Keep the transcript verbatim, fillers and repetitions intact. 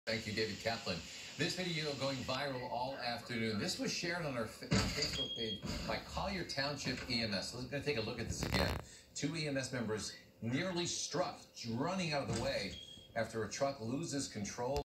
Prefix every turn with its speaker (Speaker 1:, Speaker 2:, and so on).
Speaker 1: Thank you, David Kaplan. This video going viral all afternoon. This was shared on our Facebook page by Collier Township E M S. Let's going to take a look at this again. Two E M S members nearly struck, running out of the way after a truck loses control.